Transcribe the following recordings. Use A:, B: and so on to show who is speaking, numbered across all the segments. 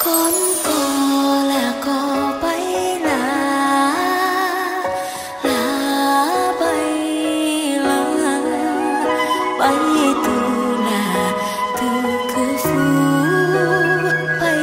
A: Con cò là cò bay lá bay từ cửa phủ, bay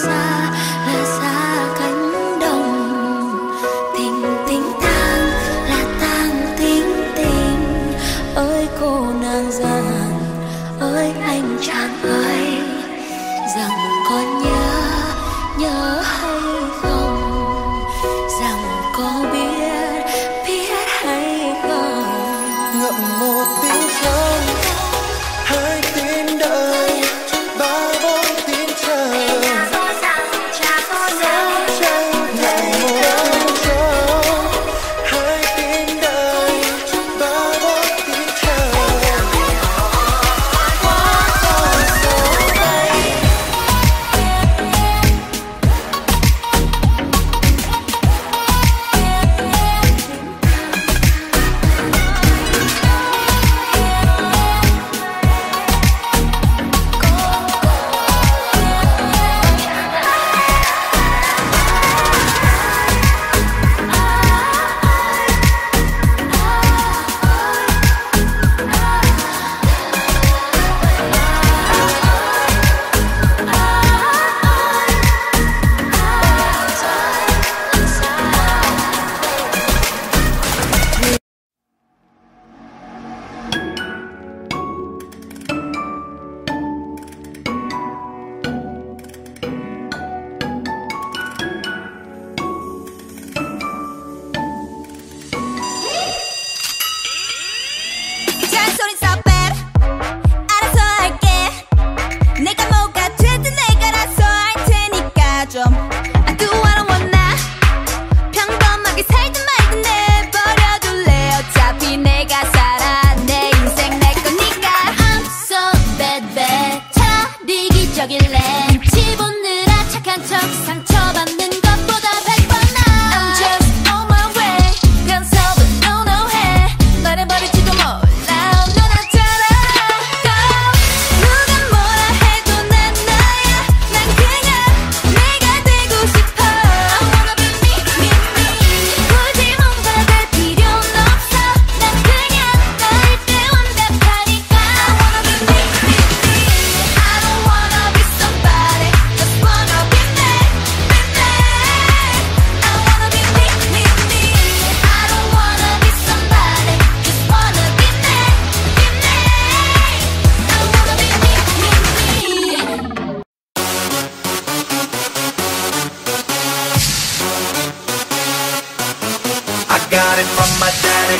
A: xa cánh đồng. Tình tình tang tình tình, ơi cô nàng già, ơi anh chàng ơi, rằng con nhớ hay không, rằng có biết hay không.
B: Ngậm một tiếng trong, hai tiếng đợi, ba bốn tiếng chờ. Ngậm một tiếng trong, hai tiếng đợi, ba bốn tiếng chờ.
A: 집어넣으라 착한 척 상처받는 것보다 100번 나아. I'm just on my way, 변섭은 no 해. 말해버릴지도 몰라, 넌 알잖아. 누가 뭐라 해도 난 나야. 난 그냥 내가 되고 싶어. I wanna be me. 굳이 뭔가 될 필요는 없어. 난 그냥 너일 때 완벽하니까. I wanna be me. I don't wanna be somebody, just wanna be me. I wanna be me. I don't wanna be somebody, just wanna be me. I wanna be me.
B: I got it from my daddy.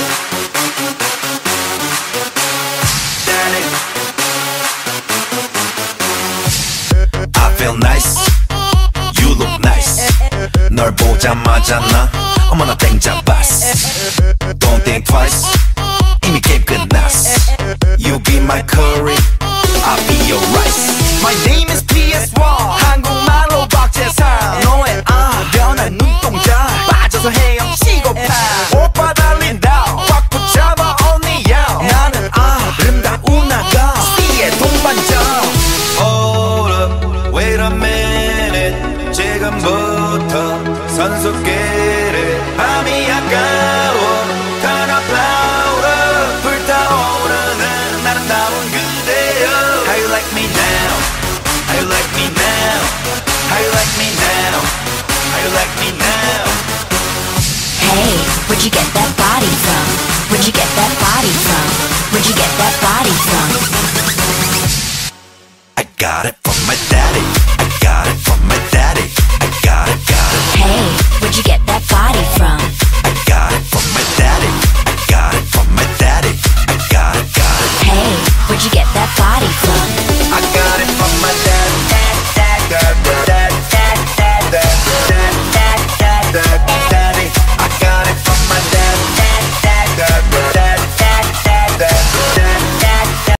B: I feel nice, you look nice. 널 보자마자 나 어머나 땡 잡았어. Don't think twice, 이미 게임 끝났어. You be my curry, I'll be your rice. My name is PS1, 한국말로 박재상. 너의 변한 눈동자 빠져서 헤엄치고파. 오빠 달린다, 꽉 붙잡아 only you. 나는 아름다운 아가, C의 동반자. Hold up, wait a minute. 지금부터 선수끼리 밤이 아까워. Turn up louder, 불타오르는 아름다운 그대여. How you like me now? How you like me now? How you like me now? How you like me now?
C: Hey, where'd you get that body from? Where'd you get that body from? Where'd you get that body from?
B: I got it